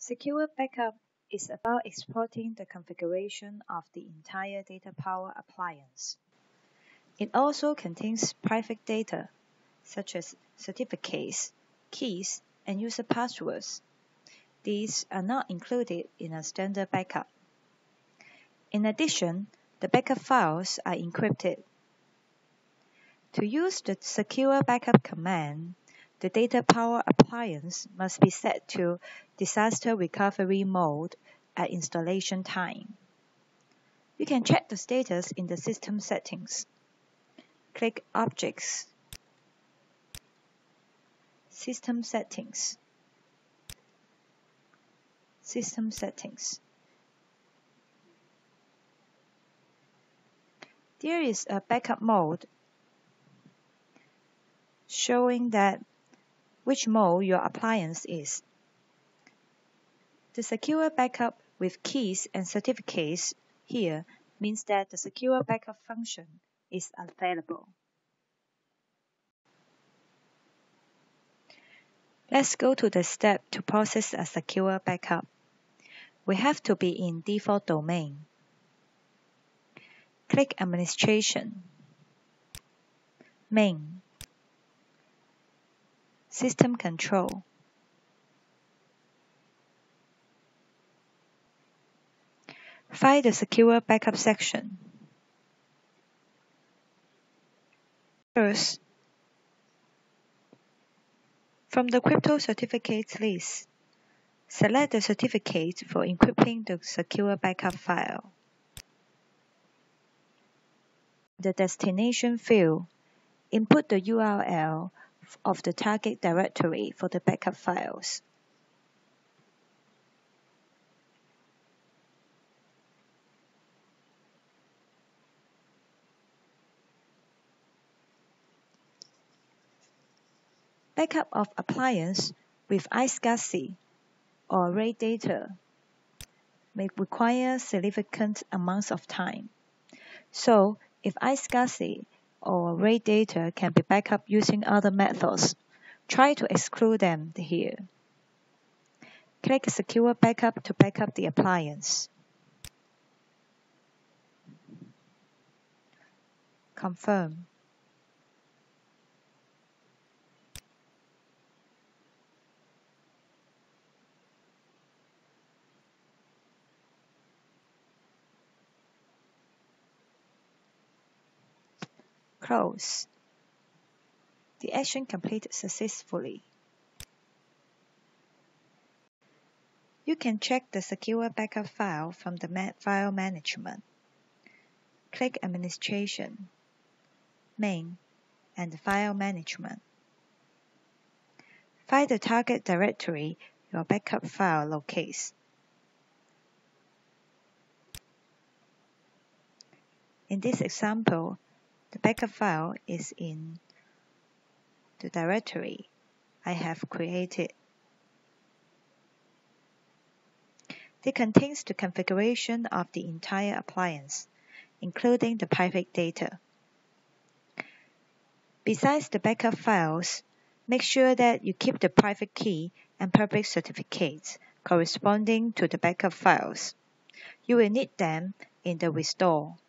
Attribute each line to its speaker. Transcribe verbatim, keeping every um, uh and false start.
Speaker 1: Secure backup is about exporting the configuration of the entire DataPower appliance. It also contains private data, such as certificates, keys, and user passwords. These are not included in a standard backup. In addition, the backup files are encrypted. To use the secure backup command, the DataPower appliance must be set to disaster recovery mode at installation time. You can check the status in the system settings. Click Objects, System Settings, System Settings. There is a backup mode showing that which mode your appliance is. The secure backup with keys and certificates here means that the secure backup function is available. Let's go to the step to process a secure backup. We have to be in default domain. Click Administration, Main, System Control. Find the Secure Backup section. First, from the crypto certificates list, select the certificate for encrypting the secure backup file. The destination field, input the U R L of the target directory for the backup files. Backup of appliance with iSCSI or RAID data may require significant amounts of time. So, if iSCSI or RAID data can be backed up using other methods, try to exclude them here. Click Secure Backup to backup the appliance. Confirm. Close. The action completed successfully. You can check the secure backup file from the File Management. Click Administration, Main, and File Management. Find the target directory your backup file locates. In this example, the backup file is in the directory I have created. It contains the configuration of the entire appliance, including the private data. Besides the backup files, make sure that you keep the private key and public certificates corresponding to the backup files. You will need them in the restore.